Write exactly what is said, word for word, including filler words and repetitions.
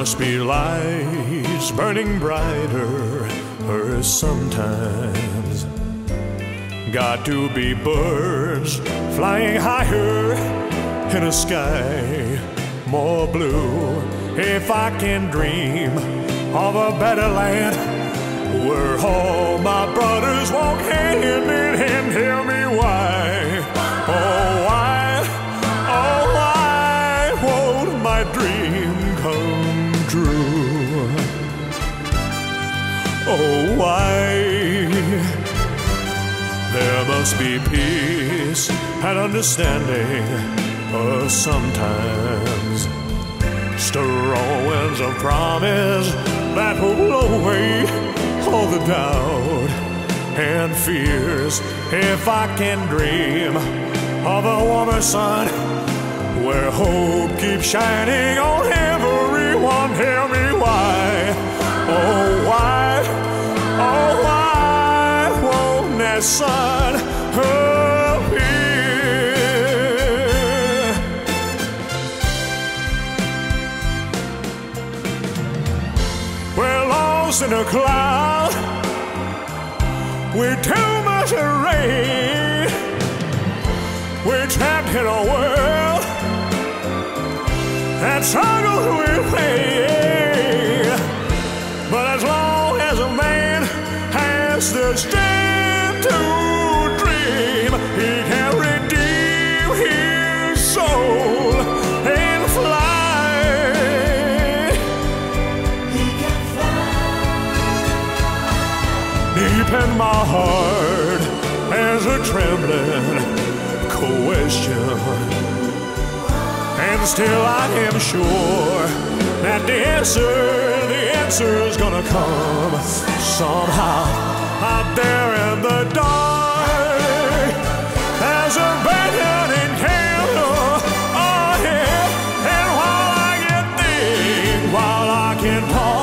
must be lights burning brighter, or sometimes got to be birds flying higher in a sky more blue. If I can dream of a better land where all my brothers walk hand in hand, tell me why, oh why, oh why won't my dream come true? Oh why? There must be peace and understanding, or sometimes strong winds of promise that will blow away all the doubt and fears. If I can dream of a warmer sun where hope keeps shining on everyone, tell me why, oh why, oh why won't that sun appear? We're lost in a cloud with too much rain. We're trapped in a world that struggles with pain. But as long as a man has the strength to dream, he can redeem his soul and fly. He can fly. Deep in my heart there's a trembling question, and still I am sure that the answer, the answer's gonna come somehow. Out there in the dark, there's a burning candle, oh yeah. And while I can think, while I can talk,